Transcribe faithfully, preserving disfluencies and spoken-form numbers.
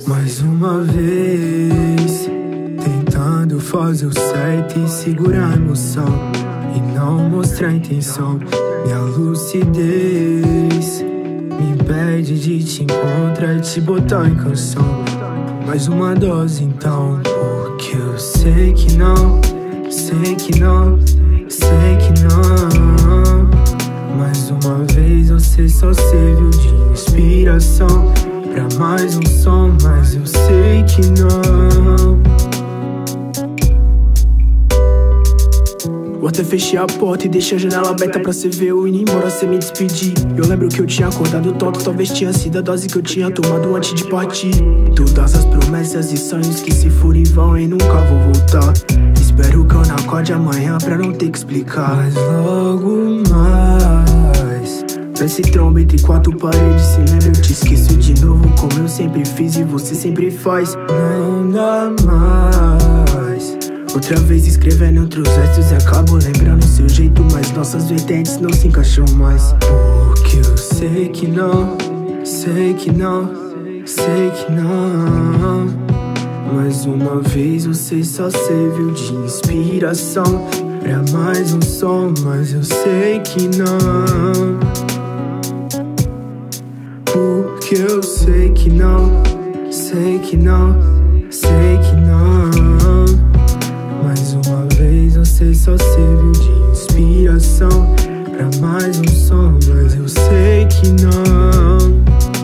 Mais uma vez, tentando fazer o certo e segurar a emoção e não mostrar intenção. Minha lucidez me impede de te encontrar e te botar em canção. Mais uma dose então, porque eu sei que não, sei que não, sei que não. Mais uma vez você só serviu de inspiração pra mais um som, mas eu sei que não. Eu até fechei a porta e deixei a janela aberta pra cê ver eu indo embora sem me despedir. Eu lembro que eu tinha acordado tonto, talvez tinha sido a dose que eu tinha tomado antes de partir. Todas as promessas e sonhos que se forem vão e nunca vou voltar. Espero que eu não acorde amanhã pra não ter que explicar. Mas logo mais, esse tromba entre quatro paredes, se lembra eu te esqueço de novo, como eu sempre fiz e você sempre faz. não dá mais. Outra vez escrevendo outros versos e acabo lembrando seu jeito, mas nossas vertentes não se encaixam mais. Porque eu sei que não, sei que não, sei que não. Mais uma vez você só serviu de inspiração pra mais um som, mas eu sei que não. Porque eu sei que não, sei que não, sei que não. Mais uma vez você só serviu de inspiração pra mais um som, mas eu sei que não.